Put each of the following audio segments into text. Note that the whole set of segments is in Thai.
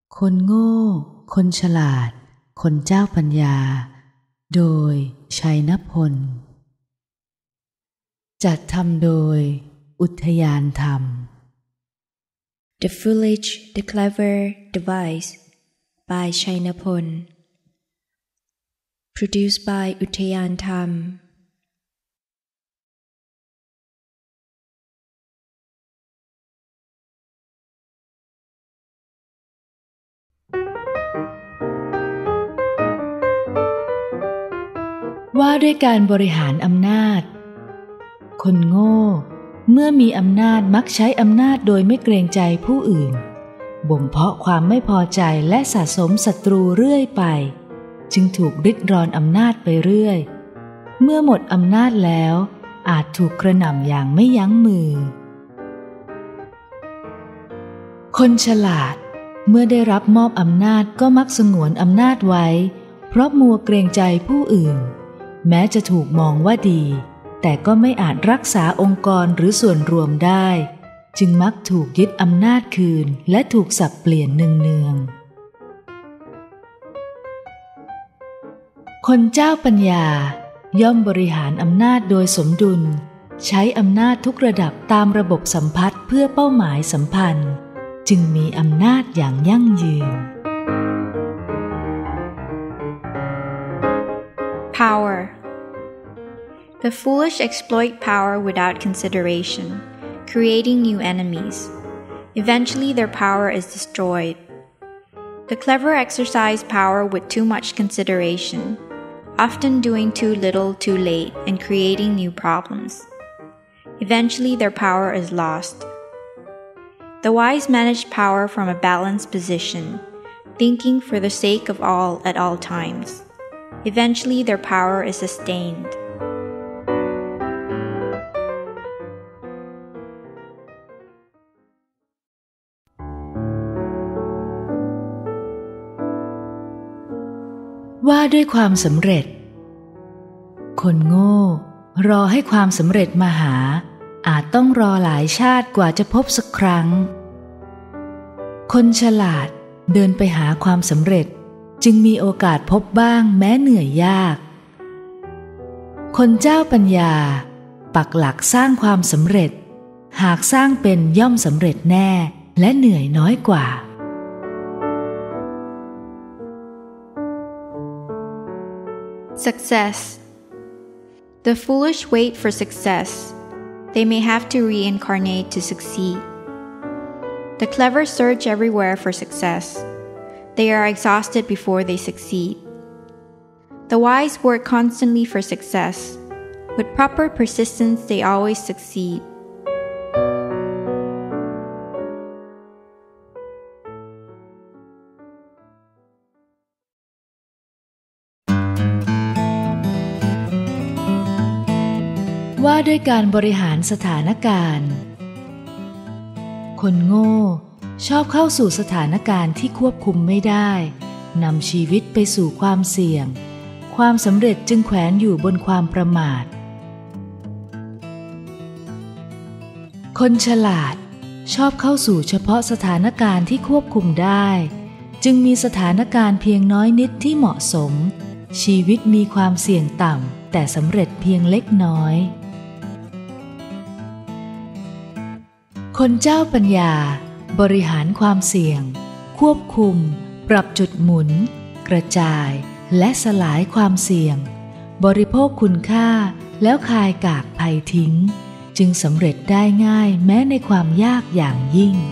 คนโง่คนฉลาดคนเจ้าปัญญาโดยชัยนพลจัดทำโดยอุทยานธรรม The Foolish, the Clever, the Wise by Chaynapol Produced by อุทยานธรรมว่าด้วยการบริหารอำนาจคนโง่เมื่อมีอำนาจมักใช้อำนาจโดยไม่เกรงใจผู้อื่นบ่มเพาะความไม่พอใจและสะสมศัตรูเรื่อยไปจึงถูกริดรอนอำนาจไปเรื่อยเมื่อหมดอำนาจแล้วอาจถูกกระหน่ำอย่างไม่ยั้งมือคนฉลาดเมื่อได้รับมอบอำนาจก็มักสงวนอำนาจไว้เพราะมัวเกรงใจผู้อื่นแม้จะถูกมองว่าดีแต่ก็ไม่อาจรักษาองค์กรหรือส่วนรวมได้จึงมักถูกยึดอำนาจคืนและถูกสับเปลี่ยนเนืองๆคนเจ้าปัญญาย่อมบริหารอำนาจโดยสมดุลใช้อำนาจทุกระดับตามระบบสัมพัทธ์เพื่อเป้าหมายสัมพันธ์จึงมีอำนาจอย่างยั่งยืน Power. The foolish exploit power without consideration, creating new enemies. Eventually, their power is destroyed. The clever exercise power with too much consideration, often doing too little too late and creating new problems. Eventually, their power is lost. The wise manage power from a balanced position, thinking for the sake of all at all times. Eventually, their power is sustained. ว่าด้วยความสำเร็จคนโง่รอให้ความสำเร็จมาหาอาจต้องรอหลายชาติกว่าจะพบสักครั้งคนฉลาดเดินไปหาความสำเร็จจึงมีโอกาสพบบ้างแม้เหนื่อยยากคนเจ้าปัญญาปักหลักสร้างความสำเร็จหากสร้างเป็นย่อมสำเร็จแน่และเหนื่อยน้อยกว่า Success. The foolish wait for success. They may have to reincarnate to succeed. The clever search everywhere for success. They are exhausted before they succeed. The wise work constantly for success. With proper persistence, they always succeed. ว่าด้วยการบริหารสถานการณ์คนโง่ชอบเข้าสู่สถานการณ์ที่ควบคุมไม่ได้นำชีวิตไปสู่ความเสี่ยงความสำเร็จจึงแขวนอยู่บนความประมาทคนฉลาดชอบเข้าสู่เฉพาะสถานการณ์ที่ควบคุมได้จึงมีสถานการณ์เพียงน้อยนิดที่เหมาะสมชีวิตมีความเสี่ยงต่ำแต่สำเร็จเพียงเล็กน้อยคนเจ้าปัญญาบริหารความเสี่ยงควบคุมปรับจุดหมุนกระจายและสลายความเสี่ยงบริโภคคุณค่าแล้วคายกากภัยทิ้งจึงสำเร็จได้ง่ายแม้ในความยากอย่างยิ่ง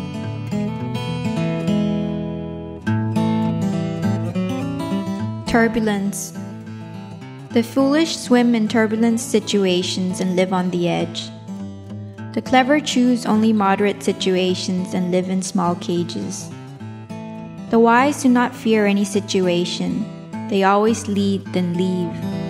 Turbulence. The foolish swim in turbulent situations and live on the edge.The clever choose only moderate situations and live in small cages. The wise do not fear any situation. They always lead then leave.